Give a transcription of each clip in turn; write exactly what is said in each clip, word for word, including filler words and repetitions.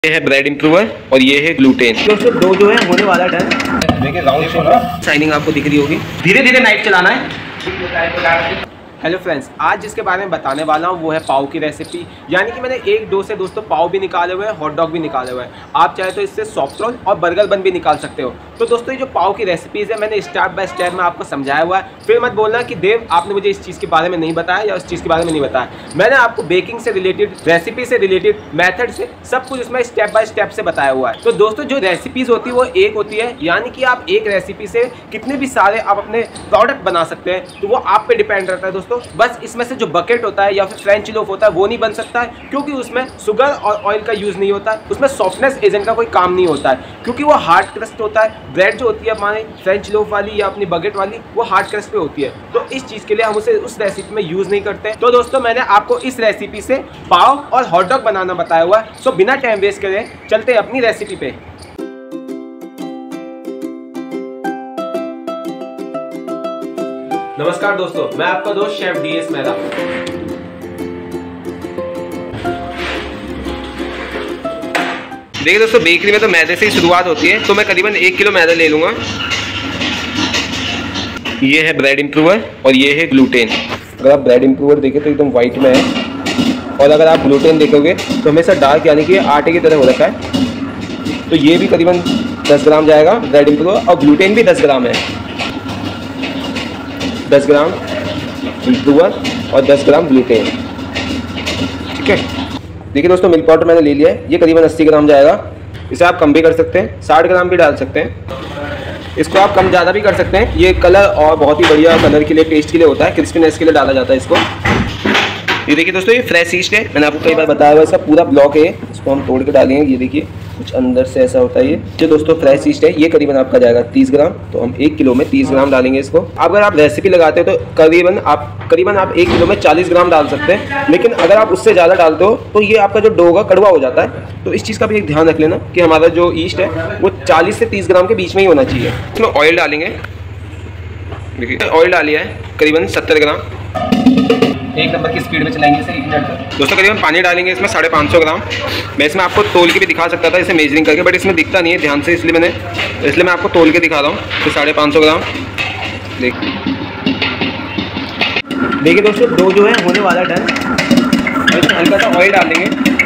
ये है bread improver और ये है ग्लूटेन। दोस्तों दो जो है होने वाला डन। देखिए राउंड शाइनिंग आपको दिख रही होगी। धीरे धीरे नाइफ चलाना है। हेलो फ्रेंड्स, आज जिसके बारे में बताने वाला हूँ वो है पाव की रेसिपी। यानी कि मैंने एक डो से दोस्तों पाव भी निकाले हुए हैं, हॉट डॉग भी निकाले हुए हैं। आप चाहे तो इससे सॉफ्ट रोल और बर्गर बन भी निकाल सकते हो। तो दोस्तों ये जो पाव की रेसिपीज़ है मैंने स्टेप बाय स्टेप में आपको समझाया हुआ है। फिर मत बोलना कि देव आपने मुझे इस चीज़ के बारे में नहीं बताया या उस चीज़ के बारे में नहीं बताया। मैंने आपको बेकिंग से रिलेटेड, रेसिपी से रिलेटेड, मैथड से सब कुछ इसमें स्टेप बाय स्टेप से बताया हुआ है। तो दोस्तों जो रेसिपीज़ होती है वो एक होती है, यानी कि आप एक रेसिपी से कितने भी सारे आप अपने प्रोडक्ट बना सकते हैं। तो वो आप पे डिपेंड रहता है दोस्तों। बस इसमें जो बकेट होता है या फिर फ्रेंच लोफ होता है वो नहीं बन सकता है, क्योंकि उसमें शुगर और ऑयल का यूज नहीं होता है। उसमें सॉफ्टनेस एजेंट का कोई काम नहीं होता है, क्योंकि वो हार्ड क्रस्ट होता है। ब्रेड जो होती है हमारी फ्रेंच लोफ वाली या अपनी बकेट वाली, वो हार्ड क्रस्ट पे होती है। तो इस चीज के लिए हम उसे उस रेसिपी में यूज नहीं करते। तो दोस्तों मैंने आपको इस रेसिपी से पाव और हॉट डॉग बनाना बताया हुआ है। सो बिना टाइम वेस्ट करे चलते हैं अपनी रेसिपी पे। नमस्कार दोस्तों, मैं आपका दोस्त शेफ डीएस मेहरा। देखिए दोस्तों, बेकरी में तो मैदे से ही शुरुआत होती है, तो मैं करीबन एक किलो मैदा ले लूँगा। ये है ब्रेड इम्प्रूवर और ये है ग्लूटेन। अगर आप ब्रेड इम्प्रूवर देखें तो एकदम वाइट में है, और अगर आप ग्लूटेन देखोगे तो हमेशा डार्क, यानी कि आटे की तरह हो रखा है। तो ये भी करीबन दस ग्राम जाएगा ब्रेड इम्प्रूवर, और ग्लूटेन भी दस ग्राम है। दस ग्राम इम्प्रूवर और दस ग्राम ग्लूटेन, ठीक है। देखिए दोस्तों, मिल्क पाउडर मैंने ले लिया है, ये करीबन अस्सी ग्राम जाएगा। इसे आप कम भी कर सकते हैं, साठ ग्राम भी डाल सकते हैं। इसको आप कम ज़्यादा भी कर सकते हैं। ये कलर और बहुत ही बढ़िया कलर के लिए, टेस्ट के लिए होता है, क्रिस्पीनेस के लिए डाला जाता है इसको। ये देखिए दोस्तों, ये फ्रेश ईस्ट है, मैंने आपको कई बार बताया हुआ। इसका पूरा ब्लॉक है, इसको हम तोड़ के डालेंगे। ये देखिए कुछ अंदर से ऐसा होता है। ये जो दोस्तों फ्रेश ईस्ट है, ये करीबन आपका जाएगा तीस ग्राम। तो हम एक किलो में तीस ग्राम डालेंगे इसको। अगर आप रेसिपी लगाते हो तो करीबन आप करीबन आप एक किलो में चालीस ग्राम डाल सकते हैं। लेकिन अगर आप उससे ज़्यादा डालते हो तो ये आपका जो डो होगा कड़वा हो जाता है। तो इस चीज़ का भी एक ध्यान रख लेना कि हमारा जो ईस्ट है वो चालीस से तीस ग्राम के बीच में ही होना चाहिए। इसमें ऑयल डालेंगे। देखिए ऑयल डालिए है करीबन सत्तर ग्राम। एक नंबर की स्पीड में चलाएंगे इसे एक मिनट तक। दोस्तों करीबन पानी डालेंगे इसमें साढ़े पाँच सौ ग्राम। मैं इसमें आपको तोल के भी दिखा सकता था इसे मेजरिंग करके, बट इसमें दिखता नहीं है ध्यान से, इसलिए मैंने इसलिए मैं आपको तोल के दिखा रहा हूँ। तो साढ़े पाँच सौ ग्राम देखिए। देखिए दोस्तों, डो जो है होने वाला डन। इसमें हल्का सा ऑयल डालेंगे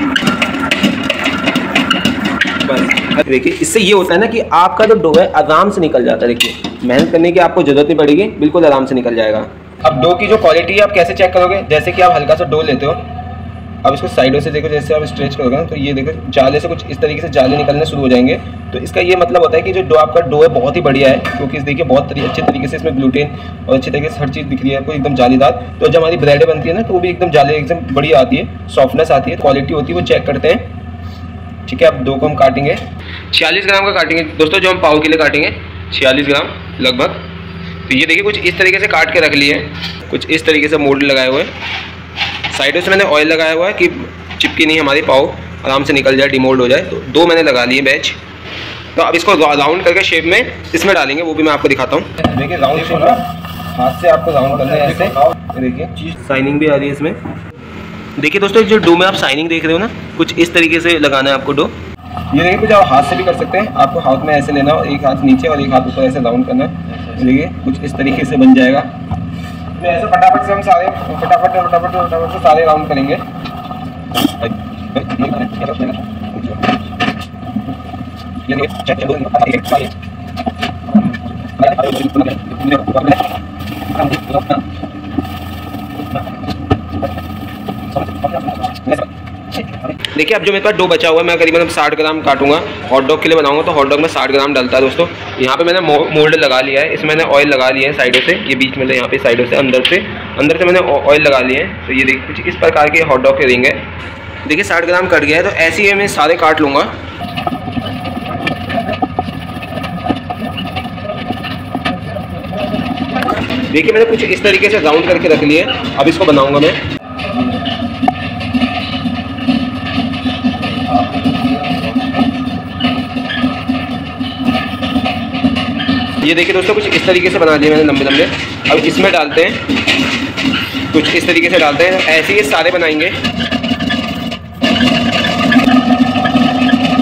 बस। देखिए इससे ये होता है ना कि आपका जो डो है आराम से निकल जाता है। देखिए मेहनत करने की आपको जरूरत नहीं पड़ेगी, बिल्कुल आराम से निकल जाएगा। अब डो की जो क्वालिटी है आप कैसे चेक करोगे? जैसे कि आप हल्का सा डो लेते हो, अब इसको साइडों से देखो, जैसे आप स्ट्रेच करोगे ना तो ये देखो जाले से कुछ इस तरीके से जाले निकलने शुरू हो जाएंगे। तो इसका ये मतलब होता है कि जो डो आपका डो है बहुत ही बढ़िया है, क्योंकि देखिए बहुत तरी, अच्छे तरीके से इसमें ग्लूटेन और अच्छे तरीके से हर चीज़ दिख रही है आपको, एकदम जालीदार। तो जब हमारी ब्रेड बनती है ना तो वो भी एकदम जाले एकदम बढ़िया आती है, सॉफ्टनेस आती है, क्वालिटी होती है, वो चेक करते हैं, ठीक है। अब डो को हम काटेंगे, छियालीस ग्राम का काटेंगे दोस्तों, जो हम पाव के लिए काटेंगे छियालीस ग्राम लगभग। तो ये देखिए कुछ इस तरीके से काट के रख लिए हैं, कुछ इस तरीके से मोल्ड लगाए हुए हैं। साइडों से मैंने ऑयल लगाया हुआ है कि चिपकी नहीं हमारी पाव, आराम से निकल जाए, डिमोल्ड हो जाए। तो दो मैंने लगा लिए बैच। तो अब इसको राउंड करके शेप में इसमें डालेंगे, वो भी मैं आपको दिखाता हूँ। देखिए राउंड शेप ना, हाथ से आपको राउंड करना है ऐसे। देखिए शाइनिंग भी आ रही है इसमें। देखिए दोस्तों, जो डो में आप शाइनिंग देख रहे हो ना, कुछ इस तरीके से लगाना है आपको डो। ये देखिए कुछ आप हाथ से भी कर सकते हैं। आपको हाथ में ऐसे लेना और एक हाथ नीचे और एक हाथ ऊपर ऐसे राउंड करना है। देखिए कुछ इस तरीके से बन जाएगा। तो ऐसे फटाफट से हम सारे फटाफट फटाफट फटाफट से सारे राउंड करेंगे। देखिए अब जो मेरे पास डो बचा हुआ है, मैं करीबन अब साठ ग्राम काटूंगा। हॉट डॉग के लिए बनाऊंगा तो हॉट डॉग में साठ ग्राम डलता है दोस्तों। यहाँ पे मैंने मोल्ड लगा लिया है, इसमें मैंने ऑयल लगा लिया है साइडों से, ये बीच में यहाँ पे साइडों से, अंदर से अंदर से मैंने ऑयल लगा लिए हैं। तो ये देखिए कुछ इस प्रकार के हॉट डॉग के रिंग है। देखिए साठ ग्राम कट गया है, तो ऐसे ही मैं सारे काट लूँगा। देखिए मैंने कुछ इस तरीके से राउंड करके रख लिए। अब इसको बनाऊँगा मैं। ये देखिए दोस्तों कुछ इस तरीके से बना दिए मैंने लंबे लंबे। अब इसमें डालते हैं, कुछ इस तरीके से डालते हैं। ऐसे ही सारे बनाएंगे।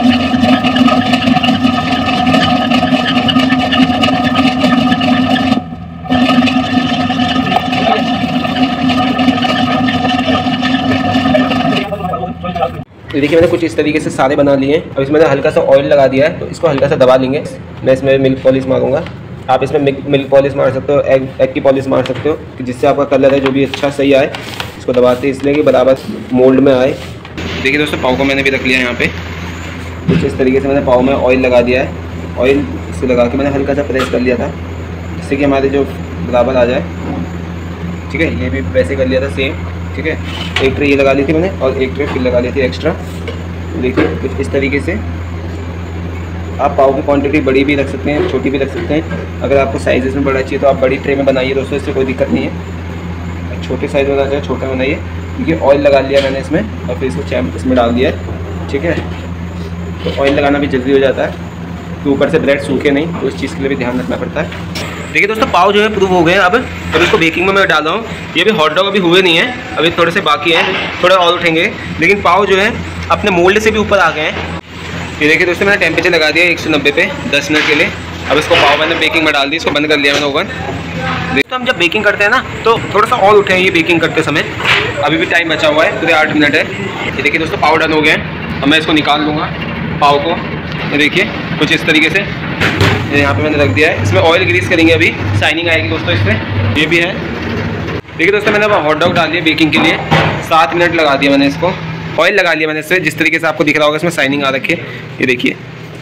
देखिए मैंने कुछ इस तरीके से सारे बना लिए हैं। अब इसमें मैंने हल्का सा ऑयल लगा दिया है, तो इसको हल्का सा दबा लेंगे। मैं इसमें मिल्क पॉलिश मारूंगा। आप इसमें मिल्क पॉलिश मार सकते हो, एग एग की पॉलिश मार सकते हो, कि जिससे आपका कलर है जो भी अच्छा सही आए। इसको दबाते इसलिए कि बराबर मोल्ड में आए। देखिए दोस्तों पाव को मैंने भी रख लिया है यहाँ पे। कुछ इस तरीके से मैंने पाव में ऑयल लगा दिया है। ऑयल इससे लगा के मैंने हल्का सा प्रेस कर लिया था, जिससे कि हमारे जो बराबर आ जाए। ठीक है, ये भी वैसे कर लिया था सेम। ठीक है, एक ट्रे ये लगा ली थी मैंने और एक ट्रे फिर लगा ली थी एक्स्ट्रा। देखिए कुछ इस तरीके से आप पाव की क्वांटिटी बड़ी भी रख सकते हैं, छोटी भी रख सकते हैं। अगर आपको साइज़ इसमें बड़ा चाहिए तो आप बड़ी ट्रे में बनाइए दोस्तों, इससे कोई दिक्कत नहीं है। छोटे साइज़ में बनाना छोटा बनाइए, क्योंकि ऑयल लगा लिया मैंने इसमें और फिर इसको चैम इसमें डाल दिया है। ठीक है, तो ऑयल लगाना भी जल्दी हो जाता है कि ऊपर से ब्रेड सूखे नहीं, तो इस चीज़ के लिए भी ध्यान रखना पड़ता है। देखिए दोस्तों पाव जो है प्रूव हो गए अब अब इसको बेकिंग में मैं डाल रहा हूँ। ये भी हॉट डॉग अभी हुए नहीं है, अभी थोड़े से बाकी हैं, थोड़े और उठेंगे। लेकिन पाव जो है अपने मोल्ड से भी ऊपर आ गए हैं। ये देखिए दोस्तों मैंने टेम्परेचर लगा दिया एक सौ नब्बे पे दस मिनट के लिए। अब इसको पाव मैंने बेकिंग में डाल दी, इसको बंद कर लिया मैंने ओवन। तो हम जब बेकिंग करते हैं ना तो थोड़ा सा और उठे हैं ये बेकिंग करते समय। अभी भी टाइम बचा हुआ है, पूरे आठ मिनट है। ये देखिए दोस्तों पाव डन हो गए हैं। अब मैं इसको निकाल लूँगा पाव को। ये देखिए कुछ इस तरीके से यहाँ पे मैंने रख दिया है। इसमें ऑयल ग्रीस करेंगे, अभी शाइनिंग आएगी दोस्तों इसमें। ये भी है। देखिए दोस्तों मैंने अब हॉट डॉग डाल दिया बेकिंग के लिए, सात मिनट लगा दिया मैंने इसको। ऑयल लगा लिया मैंने इससे, जिस तरीके से आपको दिख रहा होगा इसमें शाइनिंग आ रखी है। ये देखिए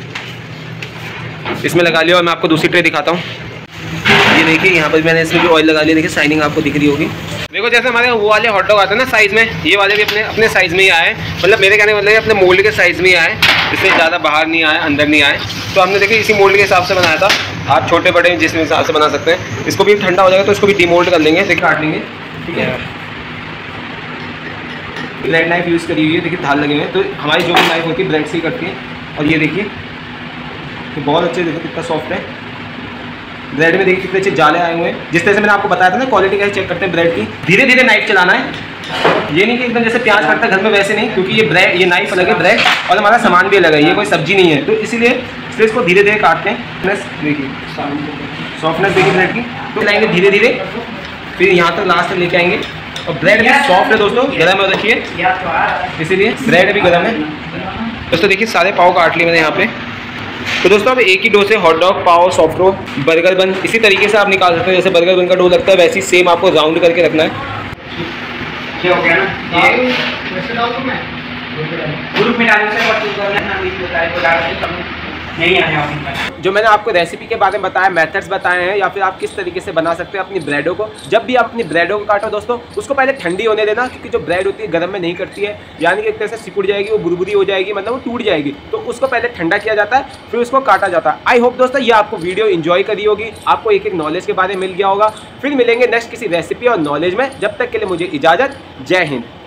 इसमें लगा लिया और मैं आपको दूसरी ट्रे दिखाता हूँ। ये देखिए यहाँ पर मैंने इसमें भी ऑयल लगा लिया। देखिए शाइनिंग आपको दिख रही होगी। देखो जैसे हमारे वो वाले हॉट डॉग आते हैं ना साइज़ में, ये वाले भी अपने अपने साइज़ में ही आए। मतलब मेरे कहने का मतलब अपने मोल्ड के साइज़ में ही आए, इससे ज़्यादा बाहर नहीं आए, अंदर नहीं आए। तो हमने देखिए इसी मोल्ड के हिसाब से बनाया था। आप छोटे बड़े जिस हिसाब से बना सकते हैं। इसको भी ठंडा हो जाएगा तो इसको भी डीमोल्ड कर लेंगे। देखिए काट लेंगे। ठीक है, ब्रेड नाइफ यूज़ करी हुई है। देखिए धार लगे हुए हैं, तो हमारी जो भी नाइफ होती है ब्रेड से ही कटती है। और ये देखिए तो बहुत अच्छे, देखो कितना सॉफ्ट है ब्रेड में। देखिए कितने अच्छे जाले आए हुए हैं। जिस तरह से मैंने आपको बताया था ना क्वालिटी कैसे चेक करते हैं ब्रेड की। धीरे धीरे नाइफ चलाना है, ये नहीं कि एकदम जैसे प्याज काटता है घर में वैसे नहीं, क्योंकि ये ब्रेड ये नाइफ अलग है ब्रेड और हमारा सामान भी अलग है, ये कोई सब्जी नहीं है। तो इसीलिए इसलिए इसको धीरे धीरे काटते हैं। प्लस देखिए सॉफ्टनेस देखिए ब्रेड की, तो लाएंगे धीरे धीरे, फिर यहाँ तक लास्ट तक लेके आएंगे। और ब्रेड भी सॉफ्ट है दोस्तों, गर्म है देखिए, इसीलिए ब्रेड भी गर्म है दोस्तों। देखिए सारे पाव काट लिए मैंने यहाँ पे। तो दोस्तों अब एक ही डो से hot dog, pav, soft roll, burger bun इसी तरीके से आप निकाल सकते हैं। जैसे बर्गर बन का डो लगता है वैसे ही सेम आपको राउंड करके रखना है। ये हो गया ना, ये वैसे डाल दूं मैं ग्रुप में डालने से व्हाट्सएप करना ना, वीडियो बताए तो डाल नहीं आने आप। जो मैंने आपको रेसिपी के बारे में बताया, मेथड्स बताए हैं, या फिर आप किस तरीके से बना सकते हैं अपनी ब्रेडों को। जब भी आप अपनी ब्रेडों को काटो दोस्तों, उसको पहले ठंडी होने देना, क्योंकि जो ब्रेड होती है गर्म में नहीं करती है, यानी कि एक तरह से सिकुड़ जाएगी, वो बुरबुरी हो जाएगी, मतलब वो टूट जाएगी। तो उसको पहले ठंडा किया जाता है, फिर उसको काटा जाता है। आई होप दोस्तों ये आपको वीडियो इन्जॉय करी होगी, आपको एक एक नॉलेज के बारे में मिल गया होगा। फिर मिलेंगे नेक्स्ट किसी रेसिपी और नॉलेज में। जब तक के लिए मुझे इजाज़त, जय हिंद।